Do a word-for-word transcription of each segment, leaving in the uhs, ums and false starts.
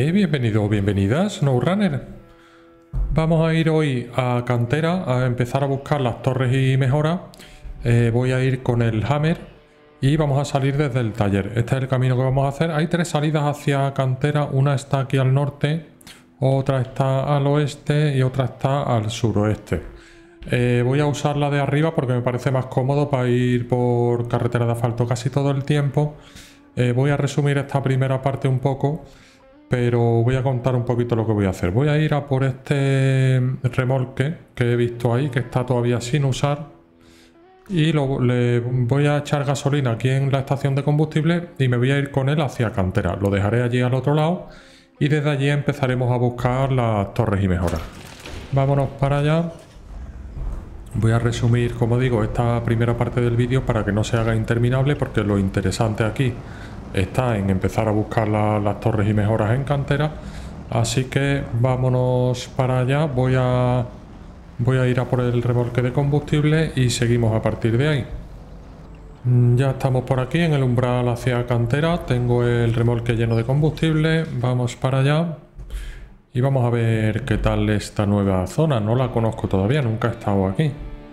Eh, bienvenido o bienvenidas, SnowRunner. Vamos a ir hoy a Cantera a empezar a buscar las torres y mejoras. Eh, voy a ir con el Hammer y vamos a salir desde el taller. Este es el camino que vamos a hacer. Hay tres salidas hacia Cantera. Una está aquí al norte, otra está al oeste y otra está al suroeste. Eh, voy a usar la de arriba porque me parece más cómodo para ir por carretera de asfalto casi todo el tiempo. Eh, voy a resumir esta primera parte un poco, pero voy a contar un poquito lo que voy a hacer. Voy a ir a por este remolque que he visto ahí, que está todavía sin usar, y lo, le voy a echar gasolina aquí en la estación de combustible y me voy a ir con él hacia Cantera. Lo dejaré allí al otro lado y desde allí empezaremos a buscar las torres y mejoras. Vámonos para allá. Voy a resumir, como digo, esta primera parte del vídeo para que no se haga interminable, porque lo interesante aquí está en empezar a buscar la, las torres y mejoras en Cantera. Así que vámonos para allá. Voy a, voy a ir a por el remolque de combustible y seguimos a partir de ahí. Ya estamos por aquí en el umbral hacia Cantera. Tengo el remolque lleno de combustible. Vamos para allá y vamos a ver qué tal esta nueva zona. No la conozco todavía, nunca he estado aquí.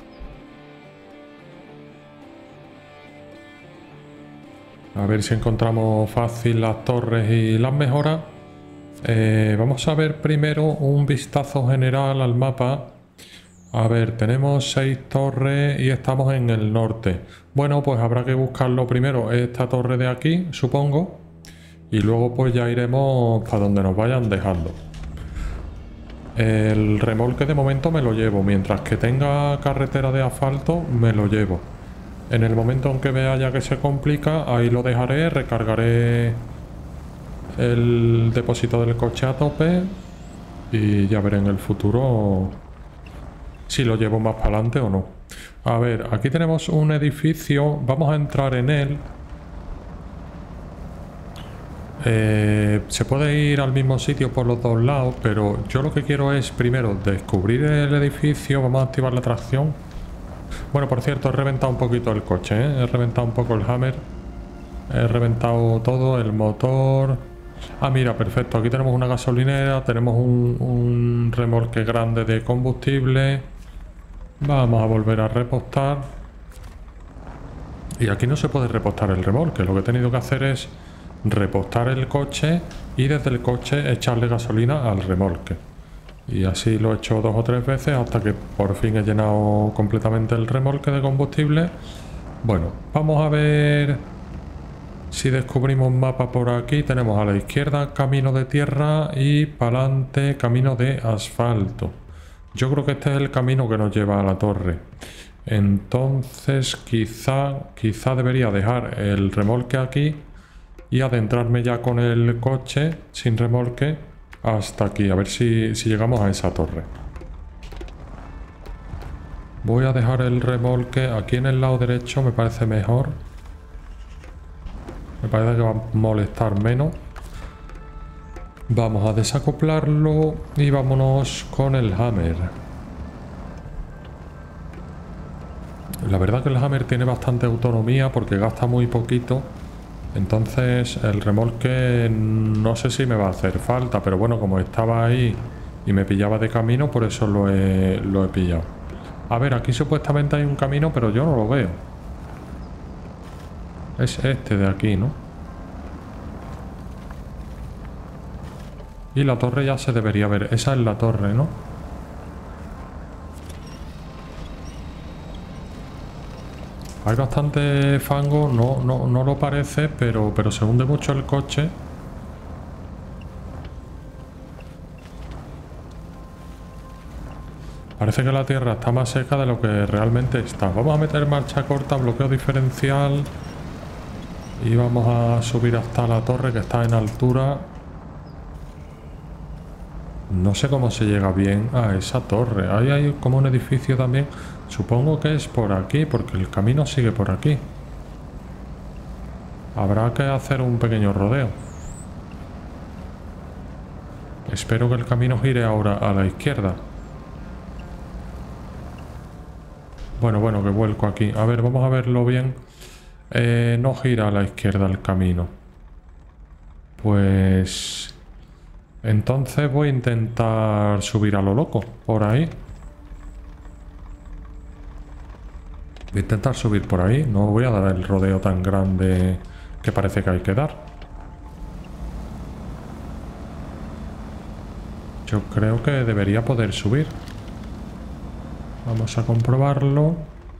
A ver si encontramos fácil las torres y las mejoras. Eh, vamos a ver primero un vistazo general al mapa. A ver, tenemos seis torres y estamos en el norte. Bueno, pues habrá que buscarlo primero, esta torre de aquí, supongo. Y luego pues ya iremos para donde nos vayan dejando. El remolque de momento me lo llevo. Mientras que tenga carretera de asfalto, me lo llevo. En el momento en que vea ya que se complica, ahí lo dejaré, recargaré el depósito del coche a tope y ya veré en el futuro si lo llevo más para adelante o no. A ver, aquí tenemos un edificio, vamos a entrar en él. Eh, se puede ir al mismo sitio por los dos lados, pero yo lo que quiero es primero descubrir el edificio. Vamos a activar la tracción. Bueno, por cierto, he reventado un poquito el coche, ¿eh? He reventado un poco el Hammer. He reventado todo, el motor. Ah, mira, perfecto. Aquí tenemos una gasolinera, tenemos un, un remolque grande de combustible. Vamos a volver a repostar. Y aquí no se puede repostar el remolque. Lo que he tenido que hacer es repostar el coche y desde el coche echarle gasolina al remolque. Y así lo he hecho dos o tres veces hasta que por fin he llenado completamente el remolque de combustible. Bueno, vamos a ver si descubrimos un mapa por aquí. Tenemos a la izquierda camino de tierra y para adelante camino de asfalto. Yo creo que este es el camino que nos lleva a la torre. Entonces quizá, quizá debería dejar el remolque aquí y adentrarme ya con el coche sin remolque hasta aquí, a ver si, si llegamos a esa torre. Voy a dejar el remolque aquí en el lado derecho, me parece mejor. Me parece que va a molestar menos. Vamos a desacoplarlo y vámonos con el Hammer. La verdad que el Hammer tiene bastante autonomía porque gasta muy poquito. Entonces el remolque no sé si me va a hacer falta, pero bueno, como estaba ahí y me pillaba de camino, por eso lo he, lo he pillado. A ver, aquí supuestamente hay un camino, pero yo no lo veo. Es este de aquí, ¿no? Y la torre ya se debería ver. Esa es la torre, ¿no? Hay bastante fango, no, no, no lo parece, pero, pero se hunde mucho el coche. Parece que la tierra está más seca de lo que realmente está. Vamos a meter marcha corta, bloqueo diferencial. Y vamos a subir hasta la torre que está en altura. No sé cómo se llega bien a esa torre. Ahí hay como un edificio también. Supongo que es por aquí, porque el camino sigue por aquí. Habrá que hacer un pequeño rodeo. Espero que el camino gire ahora a la izquierda. Bueno, bueno, que vuelco aquí. A ver, vamos a verlo bien. Eh, no gira a la izquierda el camino. Pues Entonces voy a intentar subir a lo loco, por ahí. Voy a intentar subir por ahí. No voy a dar el rodeo tan grande que parece que hay que dar. Yo creo que debería poder subir. Vamos a comprobarlo.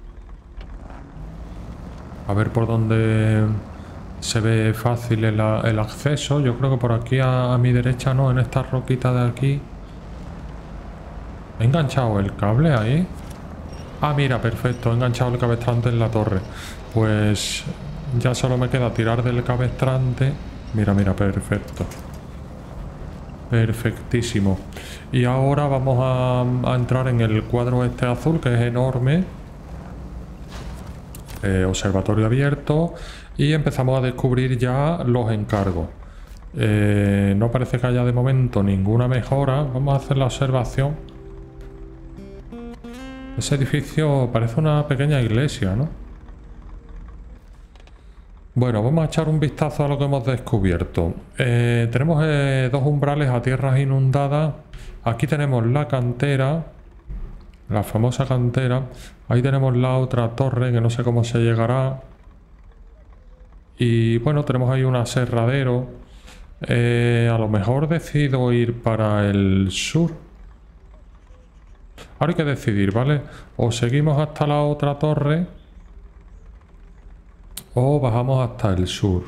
A ver por dónde se ve fácil el, el acceso. Yo creo que por aquí a, a mi derecha no, en esta roquita de aquí. ¿He enganchado el cable ahí? Ah, mira, perfecto, he enganchado el cabestrante en la torre. Pues ya solo me queda tirar del cabestrante. Mira, mira, perfecto. Perfectísimo. Y ahora vamos a, a entrar en el cuadro este azul, que es enorme. Eh, observatorio abierto. Y empezamos a descubrir ya los encargos. Eh, no parece que haya de momento ninguna mejora. Vamos a hacer la observación. Ese edificio parece una pequeña iglesia, ¿no? Bueno, vamos a echar un vistazo a lo que hemos descubierto. Eh, tenemos eh, dos umbrales a tierras inundadas. Aquí tenemos la cantera, la famosa cantera. Ahí tenemos la otra torre, que no sé cómo se llegará. Y bueno, tenemos ahí un aserradero. Eh, a lo mejor decido ir para el sur. Ahora hay que decidir, ¿vale? O seguimos hasta la otra torre, o bajamos hasta el sur.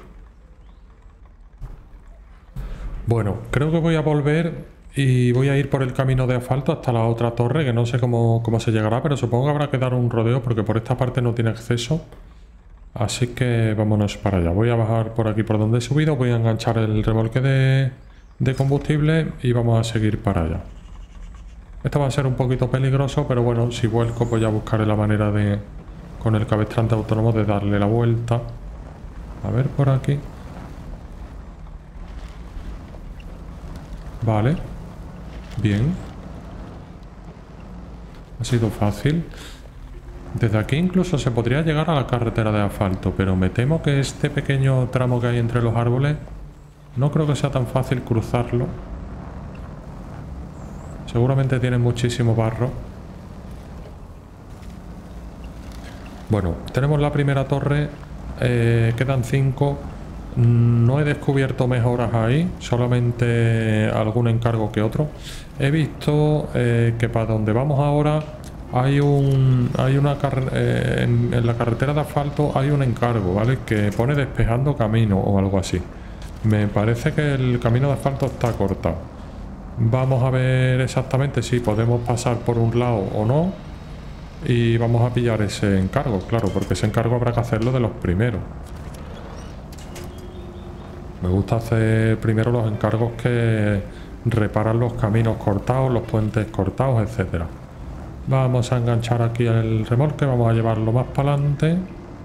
Bueno, creo que voy a volver y voy a ir por el camino de asfalto hasta la otra torre, que no sé cómo, cómo se llegará, pero supongo que habrá que dar un rodeo porque por esta parte no tiene acceso. Así que vámonos para allá. Voy a bajar por aquí por donde he subido, voy a enganchar el remolque de, de combustible y vamos a seguir para allá. Esto va a ser un poquito peligroso, pero bueno, si vuelco pues ya buscaré la manera de, con el cabestrante autónomo, de darle la vuelta. A ver por aquí. Vale. Bien. Ha sido fácil. Desde aquí incluso se podría llegar a la carretera de asfalto, pero me temo que este pequeño tramo que hay entre los árboles no creo que sea tan fácil cruzarlo. Seguramente tiene muchísimo barro. Bueno, tenemos la primera torre. Eh, quedan cinco. No he descubierto mejoras ahí, solamente algún encargo que otro. He visto eh, que para donde vamos ahora hay un hay una eh, en, en la carretera de asfalto hay un encargo, ¿vale? Que pone despejando camino o algo así. Me parece que el camino de asfalto está cortado. Vamos a ver exactamente si podemos pasar por un lado o no. Y vamos a pillar ese encargo, claro, porque ese encargo habrá que hacerlo de los primeros. Me gusta hacer primero los encargos que reparan los caminos cortados, los puentes cortados, etcétera. Vamos a enganchar aquí el remolque, vamos a llevarlo más para adelante.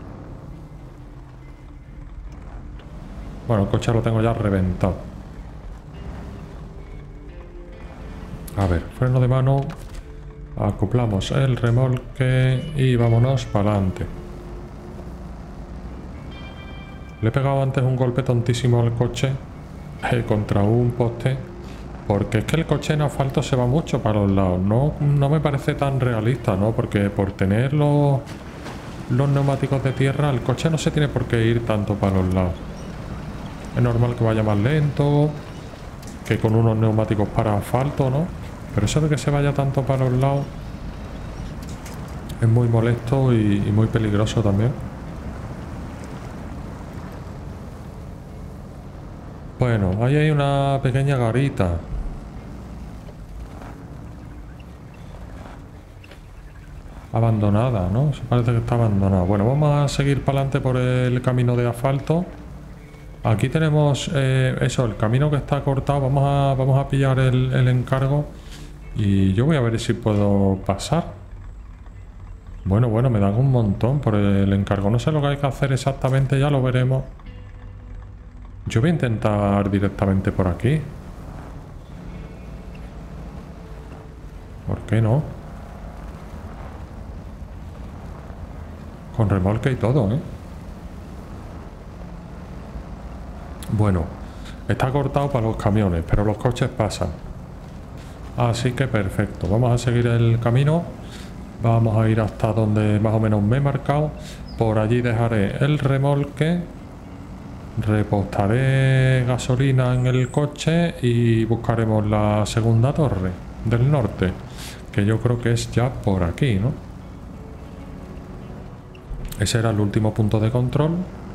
Bueno, el coche lo tengo ya reventado. A ver, freno de mano. Acoplamos el remolque y vámonos para adelante. Le he pegado antes un golpe tontísimo al coche eh, contra un poste, porque es que el coche en asfalto se va mucho para los lados. No, no me parece tan realista, ¿no? Porque por tener los, los neumáticos de tierra, el coche no se tiene por qué ir tanto para los lados. Es normal que vaya más lento que con unos neumáticos para asfalto, ¿no? Pero eso de que se vaya tanto para los lados es muy molesto y, y muy peligroso también. Bueno, ahí hay una pequeña garita. Abandonada, ¿no? Se parece que está abandonada. Bueno, vamos a seguir para adelante por el camino de asfalto. Aquí tenemos eh, eso, el camino que está cortado. Vamos a, vamos a pillar el, el encargo. Y yo voy a ver si puedo pasar. Bueno, bueno, me dan un montón por el encargo. No sé lo que hay que hacer exactamente, ya lo veremos. Yo voy a intentar directamente por aquí. ¿Por qué no? Con remolque y todo, ¿eh? Bueno, Está cortado para los camiones, pero los coches pasan. Así que perfecto. Vamos a seguir el camino. Vamos a ir hasta donde más o menos me he marcado. Por allí dejaré el remolque. Repostaré gasolina en el coche y buscaremos la segunda torre del norte, que yo creo que es ya por aquí, ¿no? Ese era el último punto de control.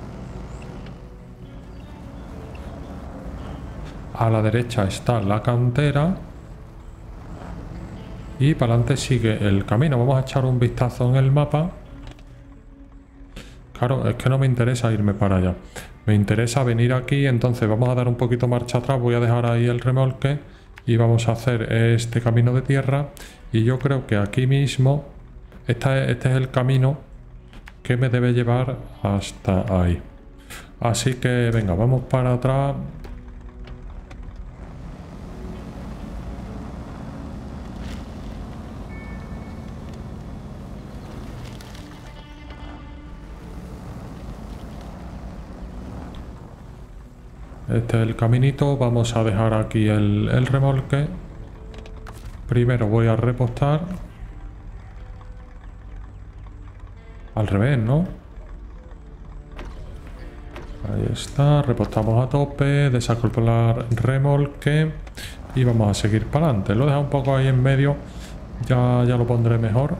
A la derecha está la cantera. Y para adelante sigue el camino. Vamos a echar un vistazo en el mapa. Claro, es que no me interesa irme para allá. Me interesa venir aquí, entonces vamos a dar un poquito marcha atrás. Voy a dejar ahí el remolque y vamos a hacer este camino de tierra. Y yo creo que aquí mismo, este, este es el camino que me debe llevar hasta ahí. Así que venga, vamos para atrás. Este es el caminito. Vamos a dejar aquí el, el remolque. Primero voy a repostar. Al revés, ¿no? Ahí está. Repostamos a tope. Desacoplar remolque. Y vamos a seguir para adelante. Lo he dejado un poco ahí en medio. Ya, ya lo pondré mejor.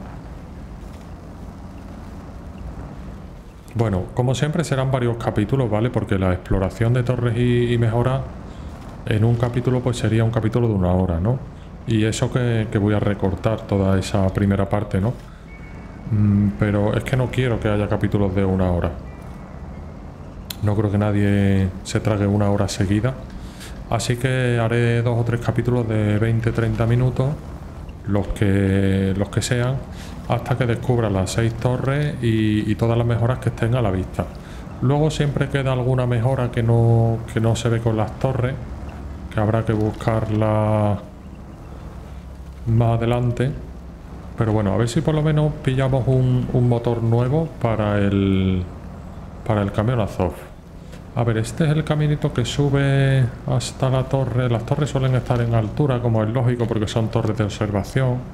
Bueno, como siempre serán varios capítulos, ¿vale? Porque la exploración de torres y, y mejoras en un capítulo pues sería un capítulo de una hora, ¿no? Y eso que, que voy a recortar toda esa primera parte, ¿no? Mm, pero es que no quiero que haya capítulos de una hora. No creo que nadie se trague una hora seguida. Así que haré dos o tres capítulos de veinte a treinta minutos, los que, los que sean, hasta que descubra las seis torres y, y todas las mejoras que estén a la vista. Luego siempre queda alguna mejora que no, que no se ve con las torres, que habrá que buscarla más adelante. Pero bueno, a ver si por lo menos pillamos un, un motor nuevo para el, para el camión Azov. A ver, este es el caminito que sube hasta la torre. Las torres suelen estar en altura, como es lógico, porque son torres de observación.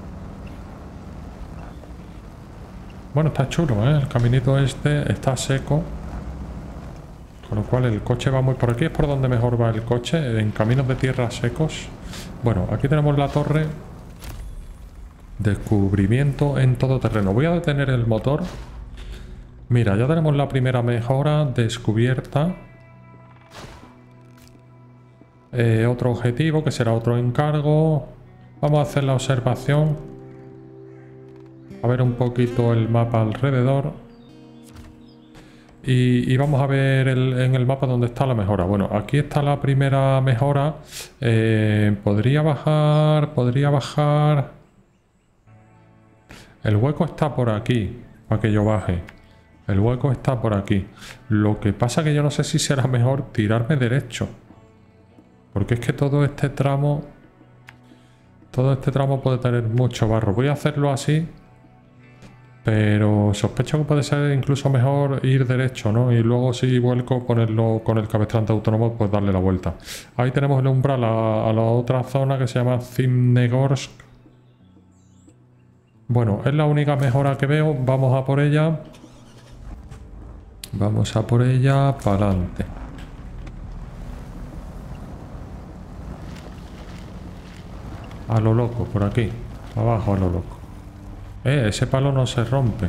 Bueno, está chulo, ¿eh? El caminito este está seco. Con lo cual el coche va muy... Por aquí es por donde mejor va el coche, en caminos de tierra secos. Bueno, aquí tenemos la torre. Descubrimiento en todo terreno. Voy a detener el motor. Mira, ya tenemos la primera mejora descubierta. Eh, otro objetivo, que será otro encargo. Vamos a hacer la observación. A ver un poquito el mapa alrededor. Y, y vamos a ver el, en el mapa dónde está la mejora. Bueno, aquí está la primera mejora. Eh, podría bajar, podría bajar. El hueco está por aquí, para que yo baje. El hueco está por aquí. Lo que pasa que yo no sé si será mejor tirarme derecho. Porque es que todo este tramo... Todo este tramo puede tener mucho barro. Voy a hacerlo así. Pero sospecho que puede ser incluso mejor ir derecho, ¿no? Y luego si vuelco, ponerlo con el cabestrante autónomo, pues darle la vuelta. Ahí tenemos el umbral a, a la otra zona que se llama Zimnegorsk. Bueno, es la única mejora que veo. Vamos a por ella. Vamos a por ella para adelante. A lo loco, por aquí. Abajo a lo loco. Eh, ese palo no se rompe.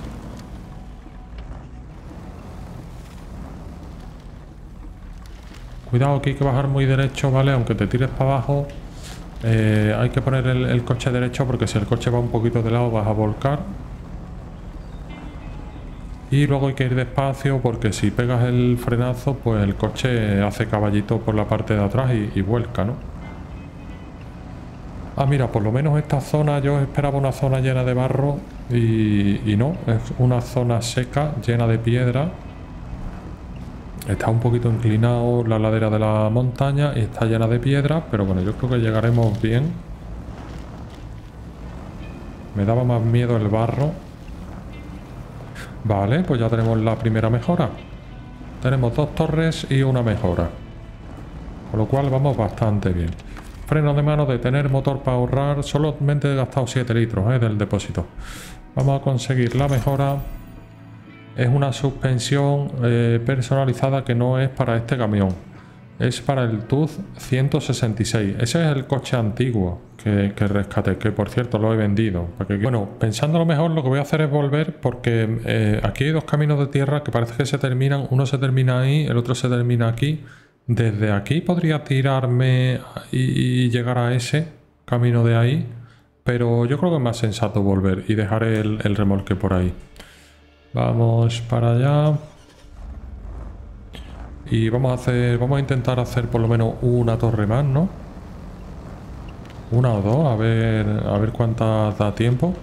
Cuidado, que hay que bajar muy derecho, ¿vale? Aunque te tires para abajo, eh, hay que poner el, el coche derecho, porque si el coche va un poquito de lado vas a volcar. Y luego hay que ir despacio, porque si pegas el frenazo, pues el coche hace caballito por la parte de atrás y, y vuelca, ¿no? Ah, mira, por lo menos esta zona, yo esperaba una zona llena de barro y, y no, es una zona seca, llena de piedra. Está un poquito inclinado la ladera de la montaña y está llena de piedra, pero bueno, yo creo que llegaremos bien. Me daba más miedo el barro. Vale, pues ya tenemos la primera mejora. Tenemos dos torres y una mejora. Con lo cual vamos bastante bien. Freno de mano, detener motor para ahorrar. Solamente he gastado siete litros eh, del depósito. Vamos a conseguir la mejora. Es una suspensión eh, personalizada que no es para este camión. Es para el T U Z ciento sesenta y seis. Ese es el coche antiguo que, que rescaté, que por cierto lo he vendido. Porque, bueno, pensándolo mejor, lo que voy a hacer es volver porque eh, aquí hay dos caminos de tierra que parece que se terminan. Uno se termina ahí, el otro se termina aquí. Desde aquí podría tirarme y, y llegar a ese camino de ahí. Pero yo creo que es más sensato volver y dejar el, el remolque por ahí. Vamos para allá. Y vamos a hacer, vamos a intentar hacer por lo menos una torre más, ¿no? Una o dos, a ver, a ver cuántas da tiempo.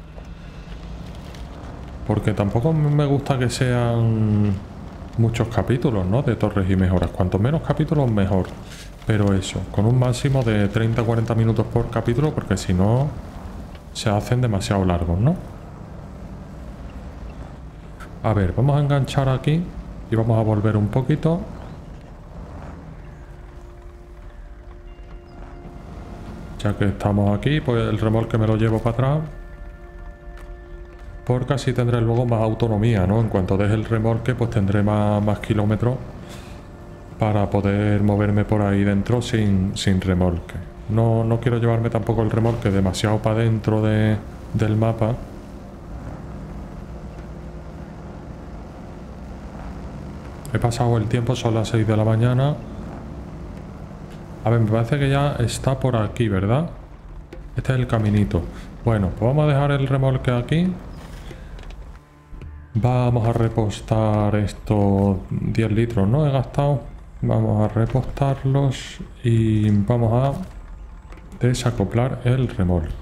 Porque tampoco me gusta que sean muchos capítulos, ¿no? De torres y mejoras. Cuanto menos capítulos, mejor. Pero eso, con un máximo de treinta a cuarenta minutos por capítulo, porque si no, se hacen demasiado largos, ¿no? A ver, vamos a enganchar aquí. Y vamos a volver un poquito. Ya que estamos aquí, pues el remolque me lo llevo para atrás. Porque así tendré luego más autonomía, ¿no? En cuanto deje el remolque, pues tendré más, más kilómetros para poder moverme por ahí dentro sin, sin remolque. No, no quiero llevarme tampoco el remolque demasiado para dentro de, del mapa. He pasado el tiempo, son las seis de la mañana. A ver, me parece que ya está por aquí, ¿verdad? Este es el caminito. Bueno, pues vamos a dejar el remolque aquí. Vamos a repostar estos diez litros, ¿no? He gastado. Vamos a repostarlos y vamos a desacoplar el remolque.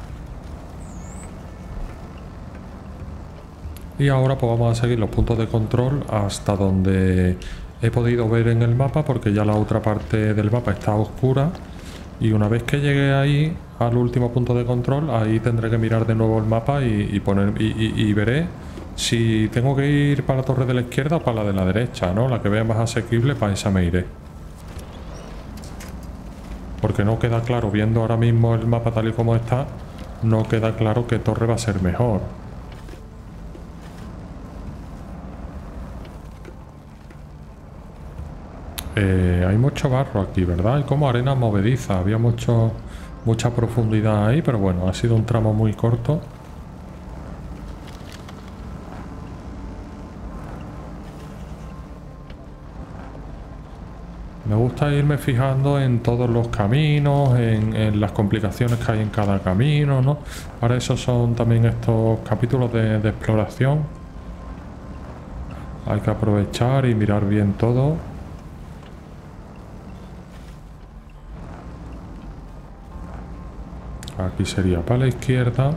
Y ahora pues vamos a seguir los puntos de control hasta donde he podido ver en el mapa, porque ya la otra parte del mapa está oscura. Y una vez que llegue ahí, al último punto de control, ahí tendré que mirar de nuevo el mapa y, y poner y, y, y veré si tengo que ir para la torre de la izquierda o para la de la derecha, ¿no? La que vea más asequible, para esa me iré. Porque no queda claro, viendo ahora mismo el mapa tal y como está, no queda claro qué torre va a ser mejor. Eh, hay mucho barro aquí, ¿verdad? Hay como arena movediza. Había mucho, mucha profundidad ahí, pero bueno, ha sido un tramo muy corto. Me gusta irme fijando en todos los caminos, en, en las complicaciones que hay en cada camino, ¿no? Para eso son también estos capítulos de, de exploración. Hay que aprovechar y mirar bien todo. Aquí sería para la izquierda.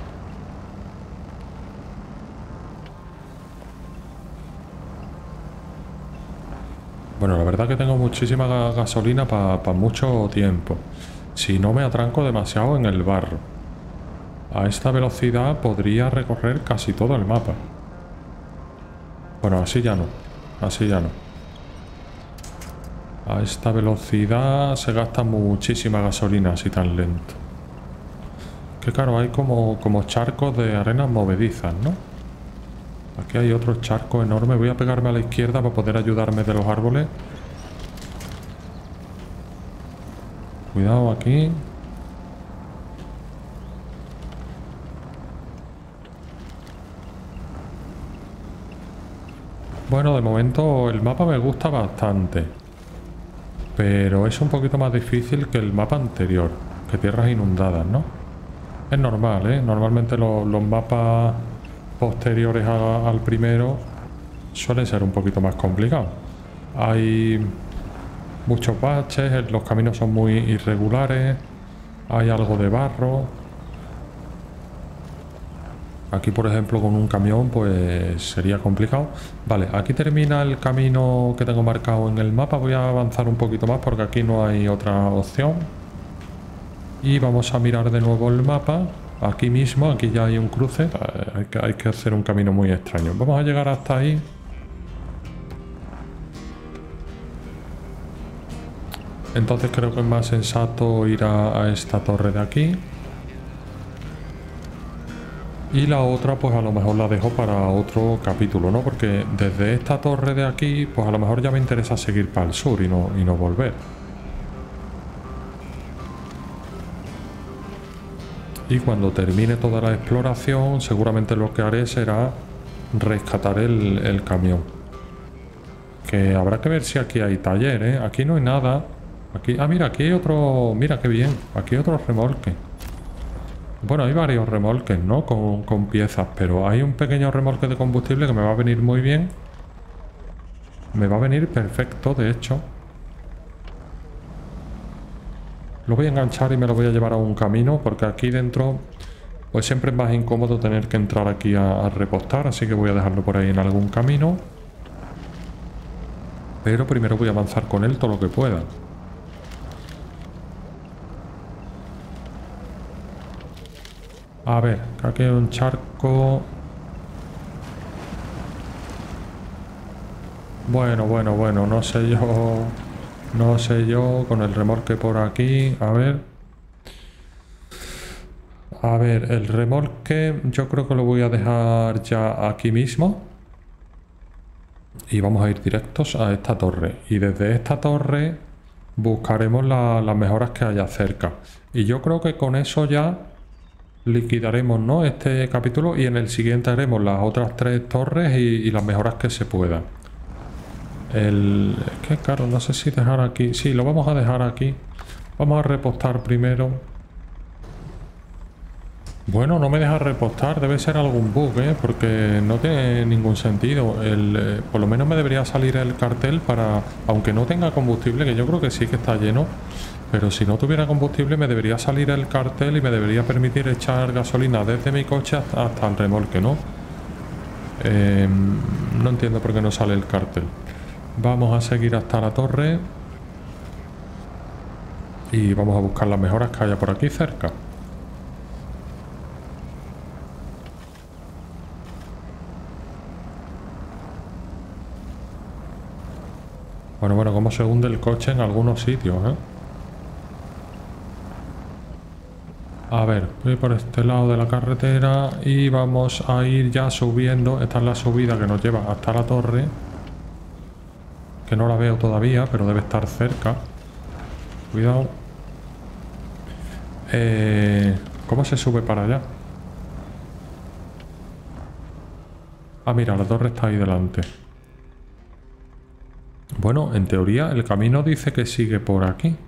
Bueno, la verdad que tengo muchísima ga- gasolina para pa mucho tiempo. Si no me atranco demasiado en el barro. A esta velocidad podría recorrer casi todo el mapa. Bueno, así ya no. Así ya no. A esta velocidad se gasta muchísima gasolina así tan lento. Que claro, hay como, como charcos de arenas movedizas, ¿no? Aquí hay otro charco enorme. Voy a pegarme a la izquierda para poder ayudarme de los árboles. Cuidado aquí. Bueno, de momento el mapa me gusta bastante. Pero es un poquito más difícil que el mapa anterior. Que tierras inundadas, ¿no? Es normal, ¿eh? Normalmente lo, los mapas posteriores a, al primero suelen ser un poquito más complicados. Hay muchos baches, los caminos son muy irregulares, hay algo de barro. Aquí, por ejemplo, con un camión pues sería complicado. Vale, aquí termina el camino que tengo marcado en el mapa. Voy a avanzar un poquito más porque aquí no hay otra opción. Y vamos a mirar de nuevo el mapa. Aquí mismo, aquí ya hay un cruce. Hay que, hay que hacer un camino muy extraño. Vamos a llegar hasta ahí. Entonces creo que es más sensato ir a, a esta torre de aquí. Y la otra pues a lo mejor la dejo para otro capítulo, ¿no? Porque desde esta torre de aquí pues a lo mejor ya me interesa seguir para el sur y no, y no volver. Y cuando termine toda la exploración seguramente lo que haré será rescatar el, el camión. Que habrá que ver si aquí hay taller, ¿eh? Aquí no hay nada. Aquí, ah, mira, aquí hay otro... Mira qué bien. Aquí hay otro remolque. Bueno, hay varios remolques, ¿no? Con, con piezas, pero hay un pequeño remolque de combustible que me va a venir muy bien. Me va a venir perfecto, de hecho. Lo voy a enganchar y me lo voy a llevar a un camino, porque aquí dentro pues siempre es más incómodo tener que entrar aquí a, a repostar, así que voy a dejarlo por ahí en algún camino. Pero primero voy a avanzar con él todo lo que pueda. A ver, que aquí hay un charco. Bueno, bueno, bueno, no sé yo... No sé yo, con el remolque por aquí, a ver. A ver, el remolque yo creo que lo voy a dejar ya aquí mismo. Y vamos a ir directos a esta torre. Y desde esta torre buscaremos la, las mejoras que haya cerca. Y yo creo que con eso ya liquidaremos, ¿no?, este capítulo, y en el siguiente haremos las otras tres torres y, y las mejoras que se puedan. El... Es que claro, no sé si dejar aquí... Sí, lo vamos a dejar aquí. Vamos a repostar primero. Bueno, no me deja repostar. Debe ser algún bug, ¿eh? Porque no tiene ningún sentido. El, eh, por lo menos me debería salir el cartel para... Aunque no tenga combustible, que yo creo que sí que está lleno. Pero si no tuviera combustible me debería salir el cartel y me debería permitir echar gasolina desde mi coche hasta, hasta el remolque, ¿no? Eh, no entiendo por qué no sale el cartel. Vamos a seguir hasta la torre. Y vamos a buscar las mejoras que haya por aquí cerca. Bueno, bueno, cómo se hunde el coche en algunos sitios, ¿eh? A ver, voy por este lado de la carretera y vamos a ir ya subiendo. Esta es la subida que nos lleva hasta la torre. Que no la veo todavía, pero debe estar cerca. Cuidado. Eh, ¿Cómo se sube para allá? Ah, mira, la torre está ahí delante. Bueno, en teoría el camino dice que sigue por aquí.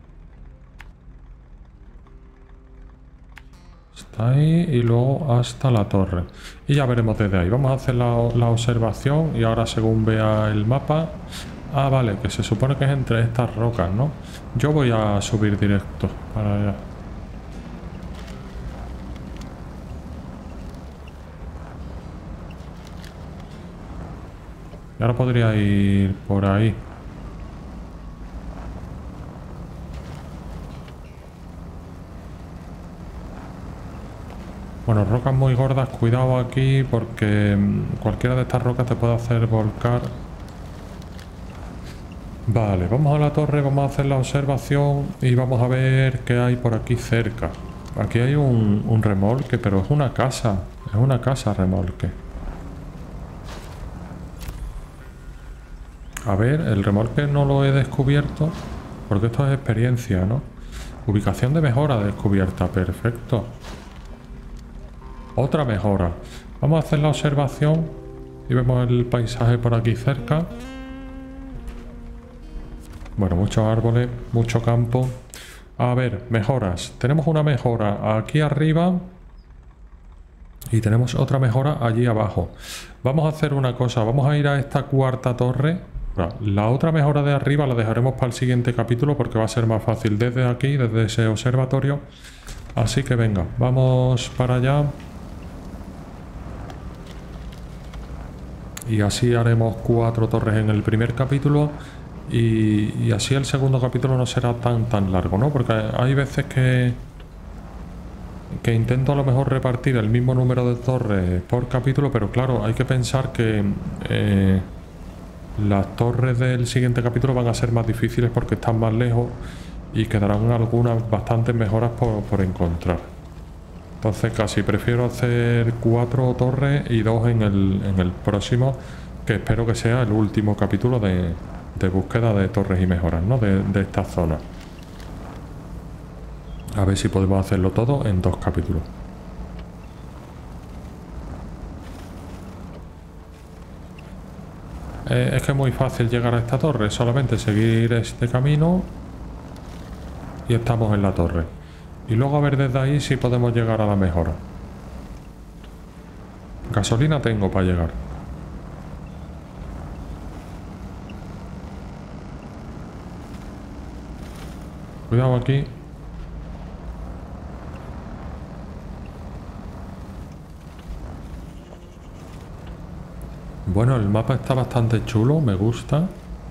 Está ahí y luego hasta la torre. Y ya veremos desde ahí. Vamos a hacer la, la observación y ahora según vea el mapa... Ah, vale, que se supone que es entre estas rocas, ¿no? Yo voy a subir directo para allá. Y ahora podría ir por ahí. Bueno, rocas muy gordas, cuidado aquí porque cualquiera de estas rocas te puede hacer volcar. Vale, vamos a la torre, vamos a hacer la observación y vamos a ver qué hay por aquí cerca. Aquí hay un, un remolque, pero es una casa, es una casa remolque. A ver, el remolque no lo he descubierto porque esto es experiencia, ¿no? Ubicación de mejora descubierta, perfecto. Otra mejora. Vamos a hacer la observación y vemos el paisaje por aquí cerca. Bueno, muchos árboles, mucho campo. A ver, mejoras. Tenemos una mejora aquí arriba y tenemos otra mejora allí abajo. Vamos a hacer una cosa. Vamos a ir a esta cuarta torre. La otra mejora de arriba la dejaremos para el siguiente capítulo porque va a ser más fácil desde aquí, desde ese observatorio. Así que venga, vamos para allá. Y así haremos cuatro torres en el primer capítulo y, y así el segundo capítulo no será tan tan largo, ¿no? Porque hay veces que que intento a lo mejor repartir el mismo número de torres por capítulo, pero claro, hay que pensar que eh, Las torres del siguiente capítulo van a ser más difíciles porque están más lejos y quedarán algunas bastantes mejoras por, por encontrar. Entonces casi prefiero hacer cuatro torres y dos en el, en el próximo, que espero que sea el último capítulo de, de búsqueda de torres y mejoras, ¿no? De, de esta zona. A ver si podemos hacerlo todo en dos capítulos. Eh, es que es muy fácil llegar a esta torre, solamente seguir este camino y estamos en la torre. Y luego a ver desde ahí si podemos llegar a la mejora. Gasolina tengo para llegar. Cuidado aquí. Bueno, el mapa está bastante chulo, me gusta.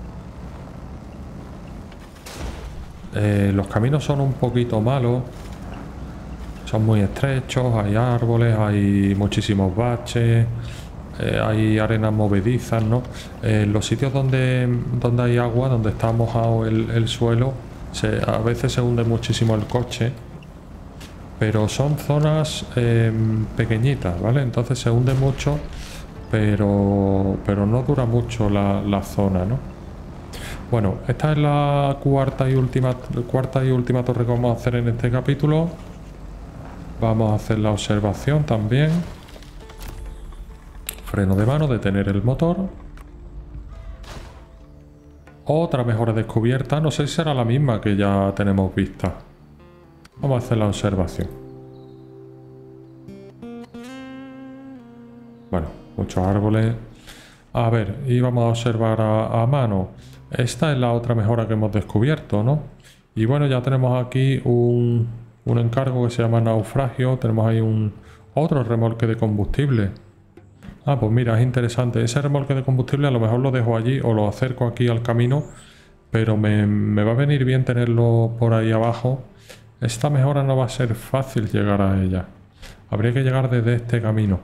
Eh, los caminos son un poquito malos. Son muy estrechos, hay árboles, hay muchísimos baches, eh, hay arenas movedizas, ¿no? En eh, los sitios donde, donde hay agua, donde está mojado el, el suelo, se, a veces se hunde muchísimo el coche. Pero son zonas eh, pequeñitas, ¿vale? Entonces se hunde mucho, pero, pero no dura mucho la, la zona, ¿no? Bueno, esta es la cuarta y última cuarta y última torre que vamos a hacer en este capítulo. Vamos a hacer la observación también. Freno de mano, detener el motor. Otra mejora descubierta, no sé si será la misma que ya tenemos vista. Vamos a hacer la observación. Bueno, muchos árboles. A ver, y vamos a observar a, a mano. Esta es la otra mejora que hemos descubierto, ¿no? Y bueno, ya tenemos aquí un, un encargo que se llama naufragio. Tenemos ahí un otro remolque de combustible. Ah, pues mira, es interesante. Ese remolque de combustible a lo mejor lo dejo allí o lo acerco aquí al camino, pero me, me va a venir bien tenerlo por ahí abajo. Esta mejora no va a ser fácil llegar a ella. Habría que llegar desde este camino.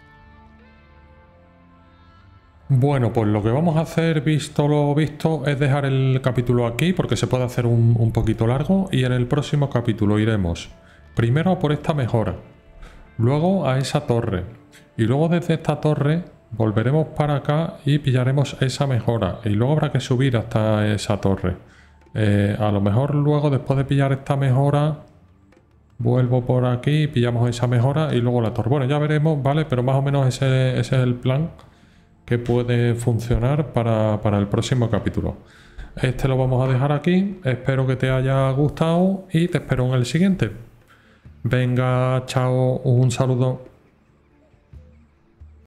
Bueno, pues lo que vamos a hacer, visto lo visto, es dejar el capítulo aquí porque se puede hacer un, un poquito largo, y en el próximo capítulo iremos primero a por esta mejora, luego a esa torre, y luego desde esta torre volveremos para acá y pillaremos esa mejora, y luego habrá que subir hasta esa torre. Eh, a lo mejor luego, después de pillar esta mejora, vuelvo por aquí, pillamos esa mejora y luego la torre. Bueno, ya veremos, ¿vale? Pero más o menos ese, ese es el plan que puede funcionar para, para el próximo capítulo. Este lo vamos a dejar aquí. Espero que te haya gustado y te espero en el siguiente. Venga, chao, un saludo.